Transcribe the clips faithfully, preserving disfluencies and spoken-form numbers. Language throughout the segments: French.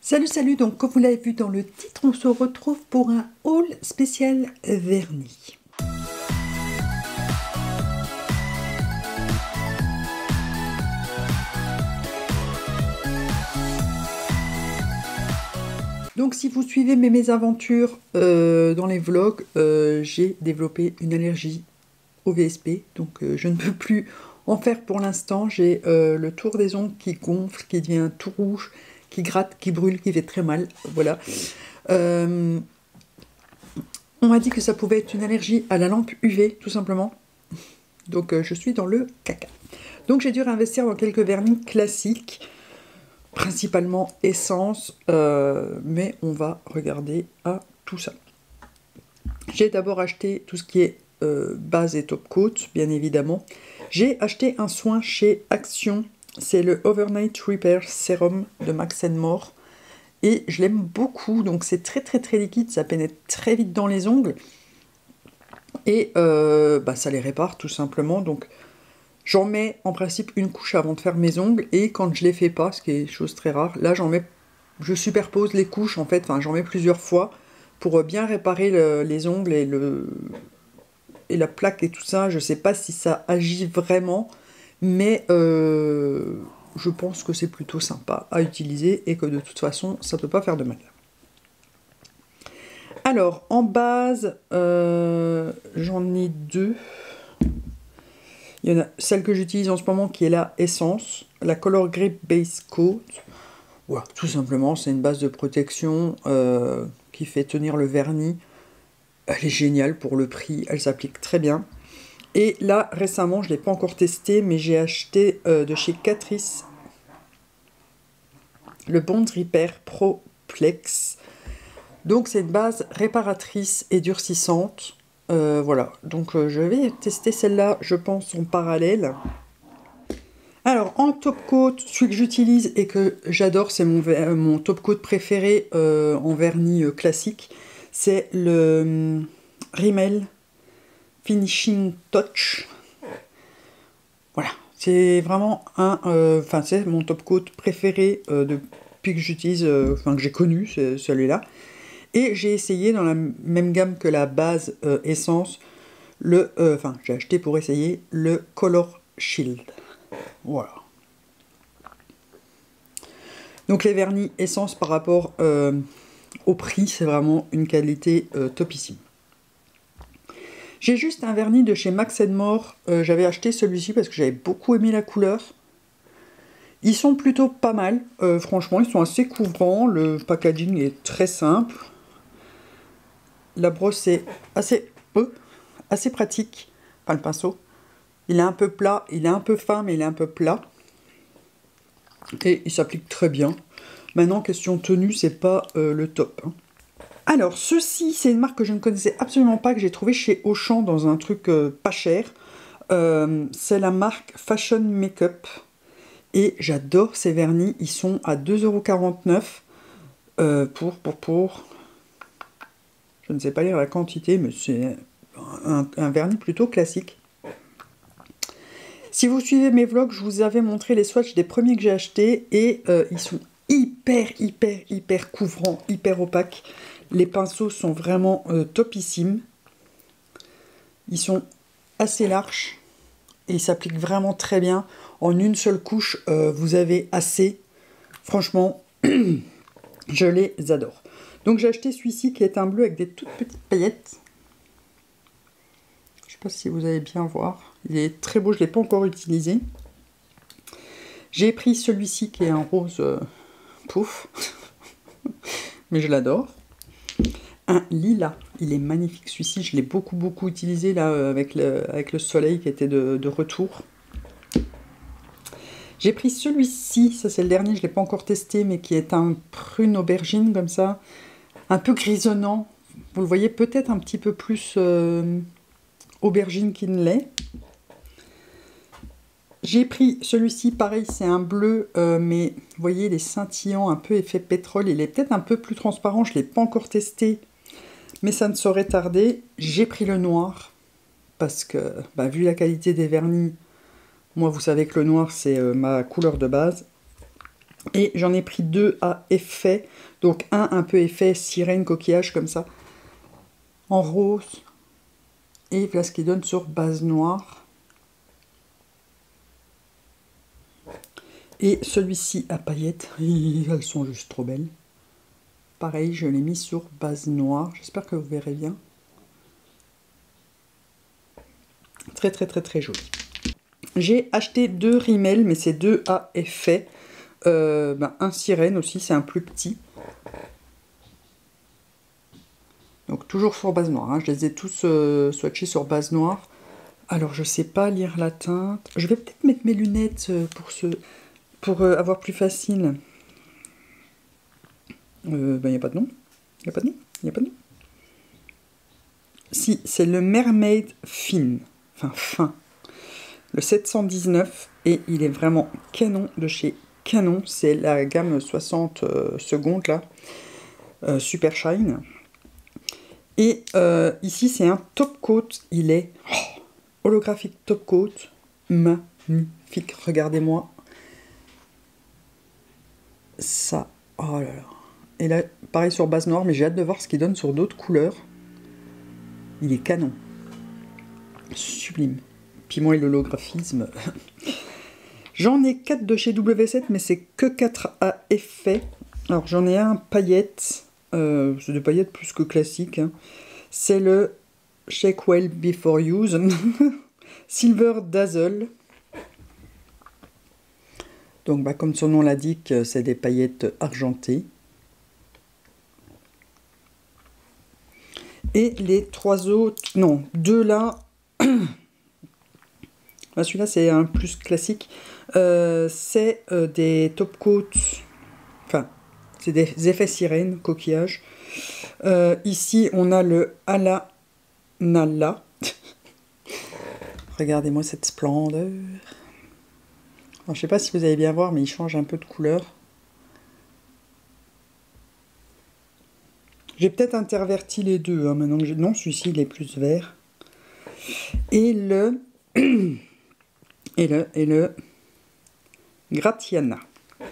Salut, salut, donc comme vous l'avez vu dans le titre, on se retrouve pour un haul spécial vernis. Donc si vous suivez mes mésaventures euh, dans les vlogs, euh, j'ai développé une allergie au V S P, donc euh, je ne peux plus en faire pour l'instant. J'ai euh, le tour des ongles qui gonfle, qui devient tout rouge, qui gratte, qui brûle, qui fait très mal, voilà. Euh, on m'a dit que ça pouvait être une allergie à la lampe U V, tout simplement. Donc euh, je suis dans le caca. Donc j'ai dû réinvestir dans quelques vernis classiques, principalement essence, euh, mais on va regarder à tout ça. J'ai d'abord acheté tout ce qui est euh, base et top coat, bien évidemment. J'ai acheté un soin chez Action, c'est le Overnight Repair Serum de Max and More. Et je l'aime beaucoup, donc c'est très très très liquide, ça pénètre très vite dans les ongles. Et euh, bah, ça les répare tout simplement, donc j'en mets en principe une couche avant de faire mes ongles. Et quand je les fais pas, ce qui est chose très rare, là j'en mets, je superpose les couches en fait, enfin j'en mets plusieurs fois pour bien réparer le, les ongles et, le, et la plaque et tout ça. Je sais pas si ça agit vraiment, mais euh, je pense que c'est plutôt sympa à utiliser et que de toute façon ça peut pas faire de mal. Alors en base, euh, j'en ai deux. Il y en a celle que j'utilise en ce moment qui est la Essence, la Color Grip Base Coat. Voilà, tout simplement, c'est une base de protection euh, qui fait tenir le vernis. Elle est géniale pour le prix, elle s'applique très bien. Et là, récemment, je ne l'ai pas encore testé, mais j'ai acheté euh, de chez Catrice le Bond Repair Pro Plex. Donc c'est une base réparatrice et durcissante. Euh, voilà, donc euh, je vais tester celle-là, je pense, en parallèle. Alors, en top coat, celui que j'utilise et que j'adore, c'est mon, mon top coat préféré euh, en vernis euh, classique. C'est le hum, Rimmel Finishing Touch. Voilà, c'est vraiment un... Enfin, euh, c'est mon top coat préféré euh, depuis que j'utilise, enfin, euh, que j'ai connu, c'est celui-là. Et j'ai essayé dans la même gamme que la base euh, Essence, le... Enfin, euh, j'ai acheté pour essayer le Color Shield. Voilà. Donc les vernis Essence par rapport euh, au prix, c'est vraiment une qualité euh, topissime. J'ai juste un vernis de chez Max and More. Euh, j'avais acheté celui-ci parce que j'avais beaucoup aimé la couleur. Ils sont plutôt pas mal. Euh, franchement, ils sont assez couvrants. Le packaging est très simple. La brosse est assez, euh, assez pratique. Enfin, le pinceau. Il est un peu plat. Il est un peu fin, mais il est un peu plat. Et il s'applique très bien. Maintenant, question tenue, c'est pas euh, le top. Hein. Alors, ceci, c'est une marque que je ne connaissais absolument pas, que j'ai trouvé chez Auchan dans un truc euh, pas cher. Euh, c'est la marque Fashion Makeup. Et j'adore ces vernis. Ils sont à deux euros quarante-neuf euh, pour, pour, pour... Je ne sais pas lire la quantité, mais c'est un, un vernis plutôt classique. Si vous suivez mes vlogs, je vous avais montré les swatchs des premiers que j'ai achetés. Et euh, ils sont hyper, hyper, hyper couvrants, hyper opaques. Les pinceaux sont vraiment euh, topissimes. Ils sont assez larges et ils s'appliquent vraiment très bien. En une seule couche, euh, vous avez assez. Franchement, je les adore. Donc j'ai acheté celui-ci qui est un bleu avec des toutes petites paillettes. Je ne sais pas si vous allez bien voir. Il est très beau, je ne l'ai pas encore utilisé. J'ai pris celui-ci qui est un rose euh, pouf. Mais je l'adore. Un lilas, il est magnifique celui-ci, je l'ai beaucoup beaucoup utilisé là euh, avec, le, avec le soleil qui était de, de retour. J'ai pris celui-ci, ça c'est le dernier, je ne l'ai pas encore testé, mais qui est un prune aubergine comme ça, un peu grisonnant. Vous le voyez peut-être un petit peu plus euh, aubergine qu'il ne l'est. J'ai pris celui-ci, pareil, c'est un bleu, euh, mais vous voyez, il est scintillant, un peu effet pétrole, il est peut-être un peu plus transparent, je ne l'ai pas encore testé. Mais ça ne saurait tarder. J'ai pris le noir parce que, bah, vu la qualité des vernis, moi vous savez que le noir c'est euh, ma couleur de base. Et j'en ai pris deux à effet. Donc un un peu effet sirène, coquillage comme ça. En rose. Et voilà ce qui donne sur base noire. Et celui-ci à paillettes. Elles sont juste trop belles. Pareil, je l'ai mis sur base noire. J'espère que vous verrez bien. Très très très très joli. J'ai acheté deux rimels, mais c'est deux à effet. Euh, ben, un sirène aussi, c'est un plus petit. Donc toujours sur base noire. Hein. Je les ai tous euh, swatchés sur base noire. Alors je sais pas lire la teinte. Je vais peut-être mettre mes lunettes pour, ce, pour euh, avoir plus facile. Il euh, ben, n'y a pas de nom. Il n'y a pas de nom. Il n'y a pas de nom. Si, c'est le Mermaid Fin. Enfin, fin. Le sept cent dix-neuf. Et il est vraiment canon de chez Canon. C'est la gamme soixante euh, secondes là. Euh, Super Shine. Et euh, ici, c'est un top coat. Il est oh, holographique top coat. Magnifique. Regardez-moi. Ça. Oh là là. Et là, pareil sur base noire, mais j'ai hâte de voir ce qu'il donne sur d'autres couleurs. Il est canon. Sublime. Puis moi et l'holographisme. J'en ai quatre de chez W sept, mais c'est que quatre à effet. Alors j'en ai un paillette. Euh, c'est des paillettes plus que classiques. Hein. C'est le Shake Well Before Use. Silver Dazzle. Donc bah, comme son nom l'indique, c'est des paillettes argentées. Et les trois autres, non, deux là, celui-là c'est un plus classique, euh, c'est euh, des top coats, enfin, c'est des effets sirène, coquillage. Euh, ici, on a le Ala Nala. Regardez-moi cette splendeur. Alors, je sais pas si vous allez bien voir, mais il change un peu de couleur. J'ai peut-être interverti les deux, hein, maintenant que je... Non, celui-ci, il est plus vert. Et le... et le... Et le... Gratiana.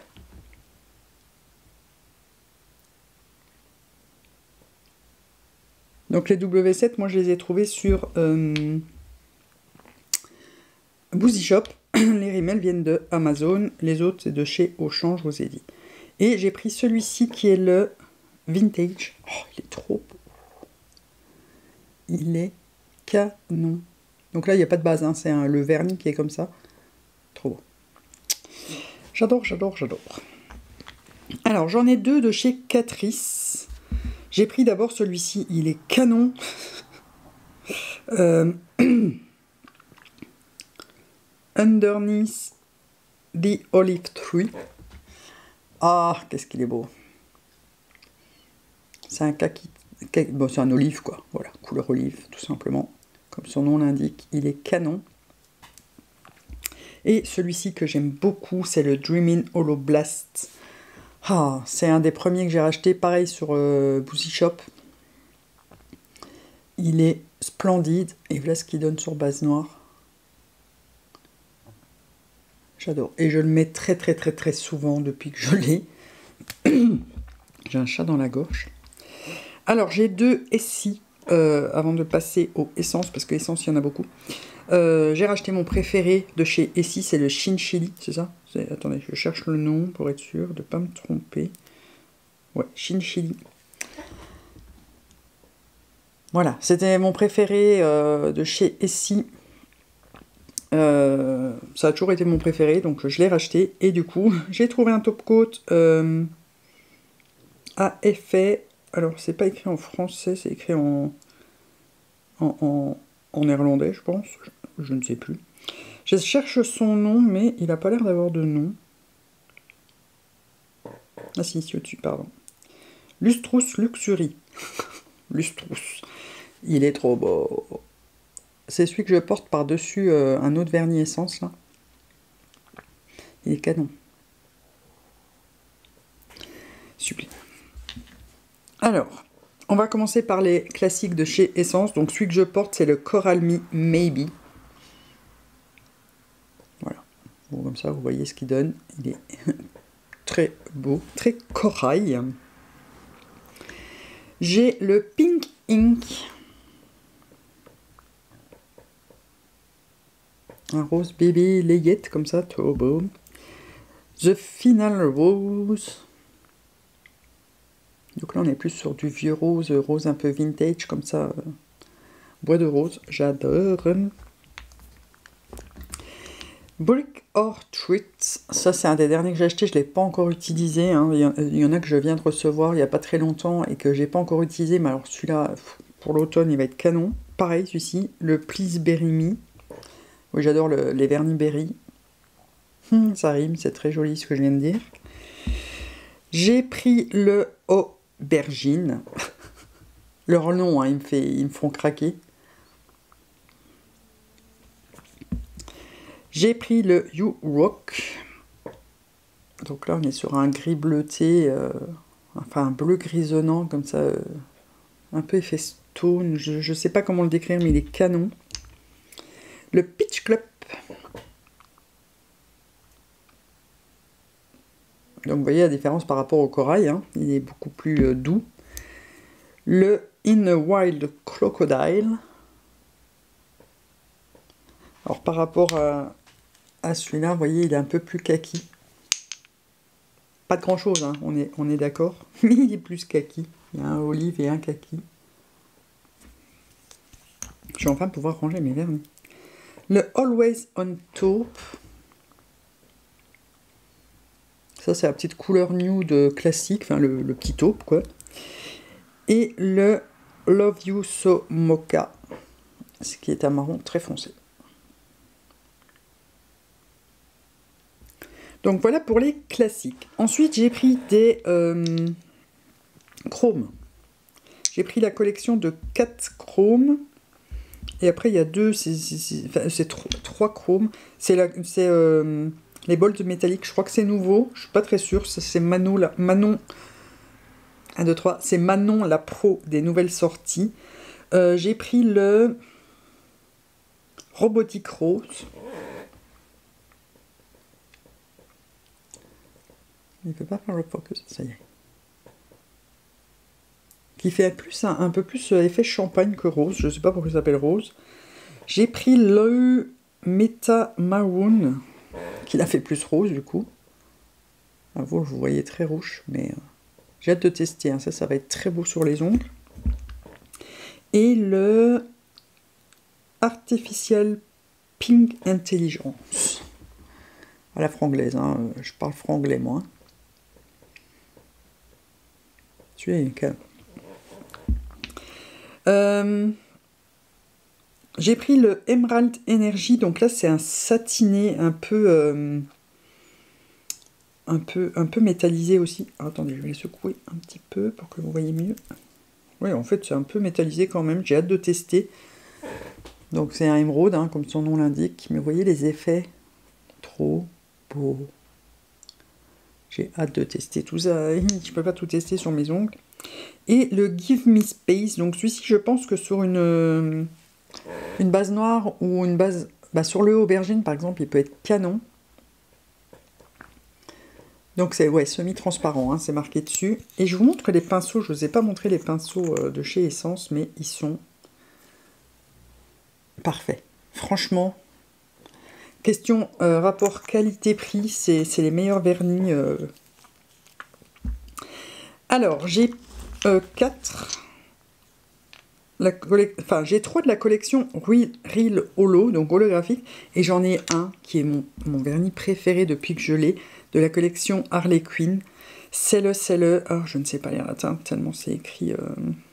Donc les W sept, moi je les ai trouvés sur euh, Boozy Shop. Les rimels viennent de Amazon. Les autres, c'est de chez Auchan, je vous ai dit. Et j'ai pris celui-ci qui est le... Vintage. Oh, il est trop beau. Il est canon. Donc là, il n'y a pas de base, hein, c'est le vernis qui est comme ça. Trop beau. J'adore, j'adore, j'adore. Alors, j'en ai deux de chez Catrice. J'ai pris d'abord celui-ci, il est canon. euh, Underneath the Olive Tree. Ah, qu'est-ce qu'il est beau. C'est un kaki, bon, c'est un olive quoi, voilà, couleur olive tout simplement, comme son nom l'indique, il est canon. Et celui-ci que j'aime beaucoup, c'est le Dreamin' Holo Blast. Ah, c'est un des premiers que j'ai racheté, pareil sur euh, Boozy Shop. Il est splendide, et voilà ce qu'il donne sur base noire. J'adore, et je le mets très très très très souvent depuis que je l'ai. J'ai un chat dans la gorge. Alors, j'ai deux Essie, euh, avant de passer aux essences, parce que essence, il y en a beaucoup. Euh, j'ai racheté mon préféré de chez Essie, c'est le Chinchili, c'est ça? Attendez, je cherche le nom pour être sûr de ne pas me tromper. Ouais, Chinchili. Voilà, c'était mon préféré euh, de chez Essie. Euh, ça a toujours été mon préféré, donc je l'ai racheté. Et du coup, j'ai trouvé un top coat euh, à effet... Alors, c'est pas écrit en français, c'est écrit en, en, en, en néerlandais, je pense. Je, je ne sais plus. Je cherche son nom, mais il n'a pas l'air d'avoir de nom. Ah si, ici au-dessus, pardon. Lustrous Luxury. Lustrous. Il est trop beau. C'est celui que je porte par-dessus euh, un autre vernis essence, là. Il est canon. Sublime. Alors, on va commencer par les classiques de chez Essence. Donc celui que je porte, c'est le Coral Me Maybe. Voilà. Bon, comme ça, vous voyez ce qu'il donne. Il est très beau, très corail. J'ai le Pink Ink. Un rose bébé layette comme ça, trop beau. The Final Rose. Donc là on est plus sur du vieux rose, rose un peu vintage comme ça. Euh, bois de rose, j'adore. Brick or Treat, ça c'est un des derniers que j'ai acheté, je ne l'ai pas encore utilisé. Hein. Il, y en, il y en a que je viens de recevoir il n'y a pas très longtemps et que j'ai pas encore utilisé. Mais alors celui-là, pour l'automne, il va être canon. Pareil, celui-ci, le Please Berry Me. Oui, j'adore le, les vernis berry. Hum, ça rime, c'est très joli ce que je viens de dire. J'ai pris le Aubergine. Leur nom, hein, ils, me fait, ils me font craquer. J'ai pris le You Rock. Donc là, on est sur un gris bleuté, euh, enfin un bleu grisonnant, comme ça, euh, un peu effet stone. Je ne sais pas comment le décrire, mais il est canon. Le Peach Club. Donc vous voyez la différence par rapport au corail, hein. Il est beaucoup plus euh, doux. Le In a Wild Crocodile. Alors par rapport à, à celui-là, vous voyez, il est un peu plus kaki. Pas de grand chose, hein, on est, on est d'accord. Mais il est plus kaki. Il y a un olive et un kaki. Je vais enfin pouvoir ranger mes vernis. Le Always on Top. Ça, c'est la petite couleur nude classique, enfin le, le petit taupe, quoi. Et le Love You So Mocha, ce qui est un marron très foncé. Donc voilà pour les classiques. Ensuite, j'ai pris des euh, chromes. J'ai pris la collection de quatre chromes. Et après, il y a deux, c'est trois, trois chromes. C'est euh, les bols métalliques. Je crois que c'est nouveau. Je suis pas très sûre. C'est Manon, la, Manon. un, deux, trois. C'est Manon, la pro des nouvelles sorties. Euh, j'ai pris le Robotic Rose. Il ne peut pas faire le focus, ça y est. Qui fait plus un, un peu plus effet champagne que rose. Je ne sais pas pourquoi ça s'appelle rose. J'ai pris le Meta Maroon, qui l'a fait plus rose du coup. À vous, vous voyez très rouge, mais euh, j'ai hâte de tester. Hein. Ça, ça va être très beau sur les ongles. Et le Artificial Pink Intelligence. À la franglaise, hein. Je parle franglais moi. Celui-là, il est calme. Euh, j'ai pris le Emerald Energy, donc là c'est un satiné un peu, euh, un peu un peu métallisé aussi. Ah, attendez, je vais le secouer un petit peu pour que vous voyez mieux. Oui, en fait c'est un peu métallisé quand même, j'ai hâte de tester. Donc c'est un émeraude, hein, comme son nom l'indique, mais vous voyez les effets, trop beau. J'ai hâte de tester tout ça, je peux pas tout tester sur mes ongles. Et le Give Me Space, donc celui-ci je pense que sur une, une base noire ou une base, bah sur le aubergine par exemple, il peut être canon. Donc c'est ouais, semi-transparent, hein, c'est marqué dessus. Et je vous montre les pinceaux, je ne vous ai pas montré les pinceaux de chez Essence, mais ils sont parfaits. Franchement, question euh, rapport qualité-prix, c'est les meilleurs vernis. Euh. Alors, j'ai euh, quatre... Enfin, j'ai trois de la collection Real Holo, donc holographique, et j'en ai un qui est mon, mon vernis préféré depuis que je l'ai, de la collection Harley Quinn. C'est le, c'est le, oh, je ne sais pas lire la teinte, tellement c'est écrit. Euh...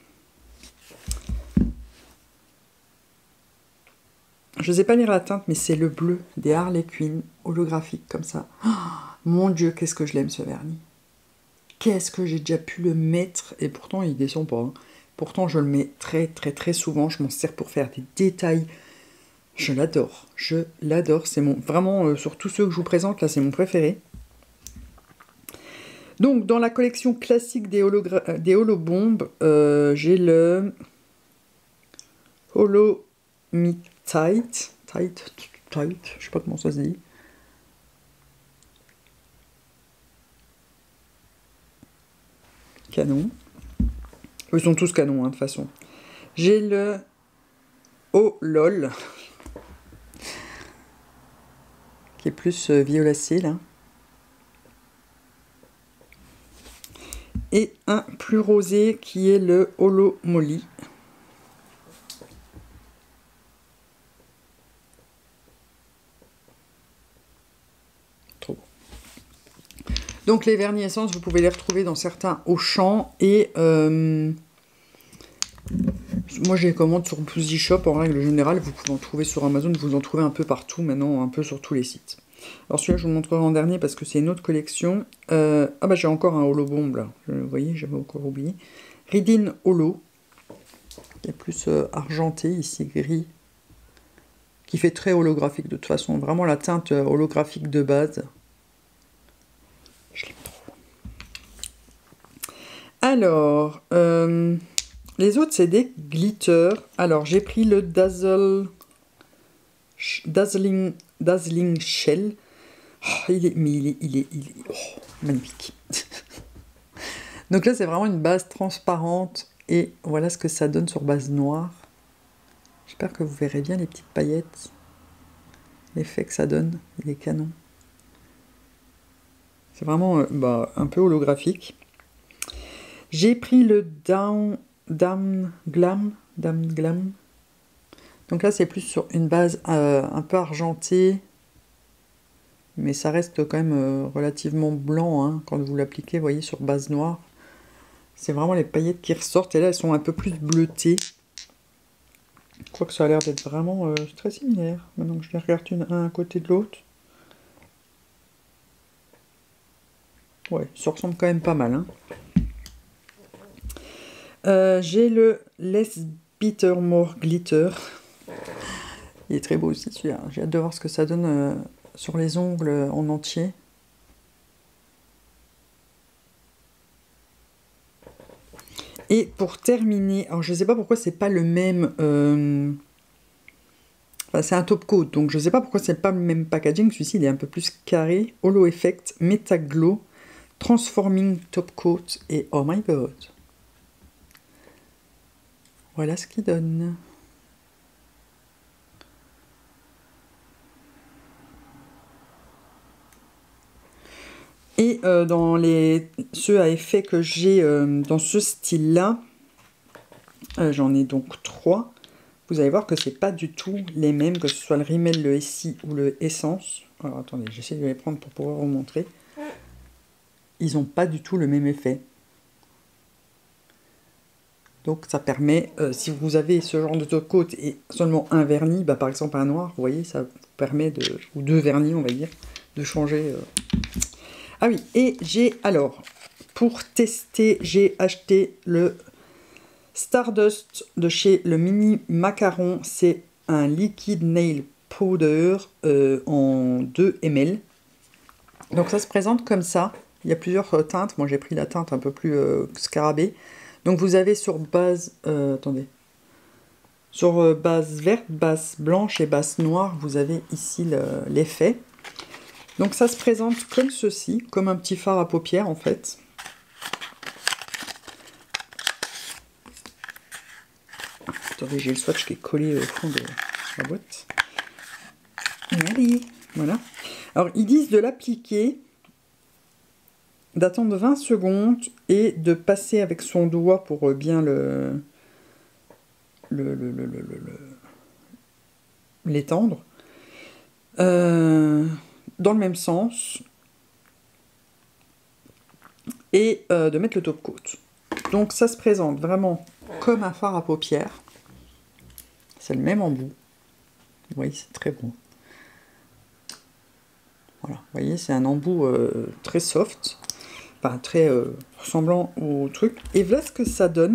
Je ne sais pas lire la teinte, mais c'est le bleu des Harley Quinn, holographique, comme ça. Oh, mon Dieu, qu'est-ce que je l'aime ce vernis. Qu'est-ce que j'ai déjà pu le mettre, et pourtant il descend pas, hein. Pourtant, je le mets très, très, très souvent. Je m'en sers pour faire des détails. Je l'adore. Je l'adore. C'est mon... Vraiment, euh, sur tous ceux que je vous présente, là, c'est mon préféré. Donc, dans la collection classique des, hologra... des holobombes, euh, j'ai le Holo Me Tight. Tight, tight. Je sais pas comment ça se dit. canon. Ils sont tous canons, hein, de toute façon. J'ai le Oh lol, qui est plus euh, violacé, là. Et un plus rosé, qui est le Holo Molly. Trop beau. Donc les vernis essences, vous pouvez les retrouver dans certains Auchan et euh, moi je les commande sur Boozy Shop en règle générale. Vous pouvez en trouver sur Amazon, vous en trouvez un peu partout maintenant, un peu sur tous les sites. Alors celui-là je vous le montrerai en dernier parce que c'est une autre collection. Euh, ah bah j'ai encore un Holo Bomb là, vous voyez, j'avais encore oublié. Ridin Holo, qui est plus euh, argenté, ici gris, qui fait très holographique de toute façon, vraiment la teinte euh, holographique de base. Je l'aime trop. Alors, euh, les autres, c'est des glitters. Alors, j'ai pris le Dazzle, Dazzling, Dazzling Shell. Oh, il est, mais il est, il est, il est oh, magnifique. Donc là, c'est vraiment une base transparente. Et voilà ce que ça donne sur base noire. J'espère que vous verrez bien les petites paillettes. L'effet que ça donne, il est canon. C'est vraiment euh, bah, un peu holographique. J'ai pris le Down, Down Glam. Down Glam. Donc là, c'est plus sur une base euh, un peu argentée. Mais ça reste quand même euh, relativement blanc hein, quand vous l'appliquez, vous voyez, sur base noire. C'est vraiment les paillettes qui ressortent. Et là, elles sont un peu plus bleutées. Je crois que ça a l'air d'être vraiment euh, très similaire. Maintenant que je les regarde une, un à côté de l'autre. Ouais, ça ressemble quand même pas mal. Hein. Euh, J'ai le Less Bitter More Glitter. Il est très beau aussi celui-là. J'ai hâte de voir ce que ça donne euh, sur les ongles en entier. Et pour terminer, alors je ne sais pas pourquoi c'est pas le même... Euh... Enfin, c'est un top coat, donc je ne sais pas pourquoi c'est pas le même packaging. Celui-ci, il est un peu plus carré. Holo Effect, Meta Glow, Transforming Top Coat et oh my god. Voilà ce qu'il donne. Et euh, dans les ceux à effet que j'ai euh, dans ce style-là, euh, j'en ai donc trois. Vous allez voir que c'est pas du tout les mêmes, que ce soit le Rimmel, le Essie ou le Essence. Alors attendez, j'essaie de les prendre pour pouvoir vous montrer. Ils n'ont pas du tout le même effet. Donc ça permet, euh, si vous avez ce genre de top coat et seulement un vernis, bah, par exemple un noir, vous voyez, ça vous permet de, ou deux vernis on va dire, de changer. Euh... Ah oui, et j'ai alors, pour tester, j'ai acheté le Stardust de chez le Mini Macaron. C'est un liquid nail powder euh, en deux millilitres. Donc ça se présente comme ça. Il y a plusieurs euh, teintes. Moi j'ai pris la teinte un peu plus euh, scarabée. Donc vous avez sur base, euh, attendez, sur euh, base verte, base blanche et base noire, vous avez ici l'effet. Donc ça se présente comme ceci, comme un petit fard à paupières en fait. Attendez, j'ai le swatch qui est collé au fond de la boîte. Allez, voilà. Alors ils disent de l'appliquer, d'attendre vingt secondes et de passer avec son doigt pour bien le le, le, le, le, le l'étendre euh, dans le même sens et euh, de mettre le top coat. Donc ça se présente vraiment comme un fard à paupières. C'est le même embout. Vous voyez, c'est très bon. Voilà, vous voyez, c'est un embout euh, très soft. Enfin, très euh, ressemblant au truc. Et voilà ce que ça donne.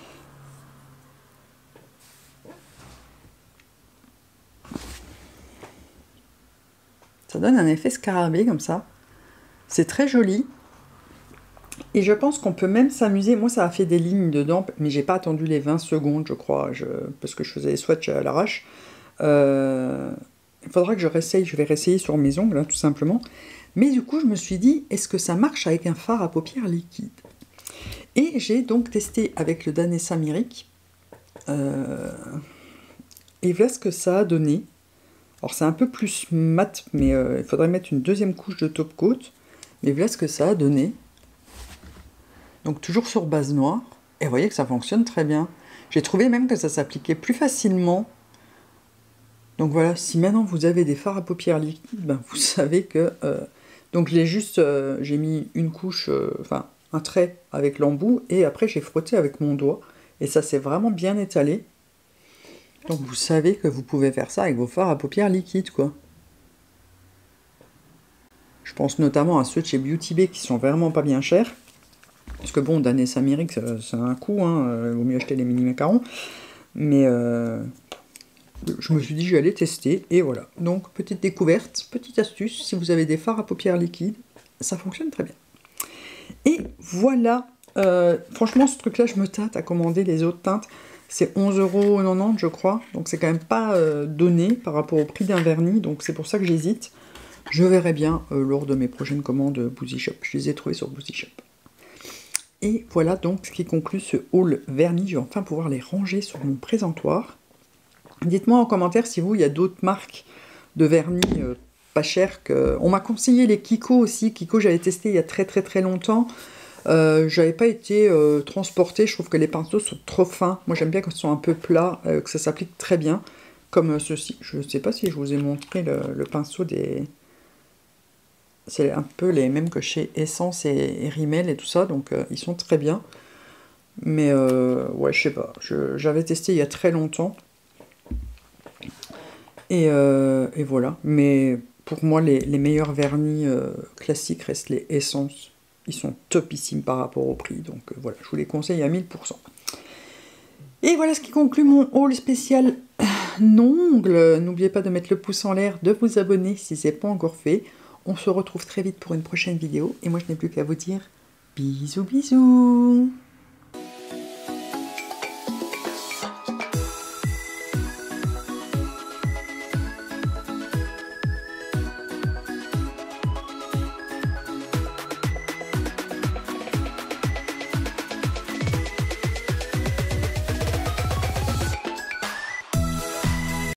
Ça donne un effet scarabée comme ça. C'est très joli. Et je pense qu'on peut même s'amuser. Moi, ça a fait des lignes dedans, mais j'ai pas attendu les vingt secondes, je crois, je... parce que je faisais les swatchs à l'arrache. Euh... Il faudra que je réessaye. Je vais réessayer sur mes ongles, hein, tout simplement. Mais du coup, je me suis dit, est-ce que ça marche avec un fard à paupières liquide? Et j'ai donc testé avec le Danessa Miric. Euh, et voilà ce que ça a donné. Alors c'est un peu plus mat, mais euh, il faudrait mettre une deuxième couche de top coat. Mais voilà ce que ça a donné. Donc toujours sur base noire. Et vous voyez que ça fonctionne très bien. J'ai trouvé même que ça s'appliquait plus facilement. Donc voilà, si maintenant vous avez des fards à paupières liquides, ben vous savez que... Euh, donc j'ai juste, euh, j'ai mis une couche, euh, enfin un trait avec l'embout, et après j'ai frotté avec mon doigt. Et ça s'est vraiment bien étalé. Donc vous savez que vous pouvez faire ça avec vos fards à paupières liquides, quoi. Je pense notamment à ceux de chez Beauty Bay qui sont vraiment pas bien chers. Parce que bon, Danessa Miric, ça a un coût, hein, il vaut mieux acheter les mini macarons. Mais euh, je me suis dit, j'allais tester, et voilà. Donc, petite découverte, petite astuce, si vous avez des fards à paupières liquides, ça fonctionne très bien. Et voilà, euh, franchement, ce truc-là, je me tâte à commander les autres teintes. C'est onze euros quatre-vingt-dix, je crois, donc c'est quand même pas euh, donné par rapport au prix d'un vernis, donc c'est pour ça que j'hésite. Je verrai bien euh, lors de mes prochaines commandes Boozy Shop. Je les ai trouvées sur Boozy Shop. Et voilà donc ce qui conclut ce haul vernis. Je vais enfin pouvoir les ranger sur mon présentoir. Dites-moi en commentaire si vous, il y a d'autres marques de vernis euh, pas chères. Que... On m'a conseillé les Kiko aussi. Kiko, j'avais testé il y a très très très longtemps. Euh, j'avais pas été euh, transportée. Je trouve que les pinceaux sont trop fins. Moi, j'aime bien quand ils sont un peu plats, euh, que ça s'applique très bien. Comme euh, ceci. Je ne sais pas si je vous ai montré le, le pinceau des... C'est un peu les mêmes que chez Essence et, et Rimmel et tout ça, donc euh, ils sont très bien. Mais euh, ouais, je sais pas, j'avais testé il y a très longtemps. Et, euh, et voilà, mais pour moi, les, les meilleurs vernis euh, classiques restent les Essence. Ils sont topissimes par rapport au prix, donc euh, voilà, je vous les conseille à mille pour cent. Et voilà ce qui conclut mon haul spécial Nongle. N'oubliez pas de mettre le pouce en l'air, de vous abonner si ce n'est pas encore fait. On se retrouve très vite pour une prochaine vidéo. Et moi, je n'ai plus qu'à vous dire bisous, bisous.